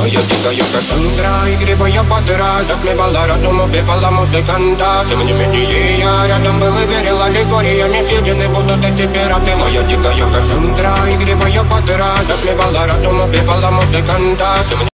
моя дикая Кассандра, игривая подра, затмевала разум, убивала музыканта. Тем не менее я рядом был и верил аллегориями, съедены будут эти пираты. Моя дикая Кассандра, игривая подра, затмевала разум, убивала музыканта.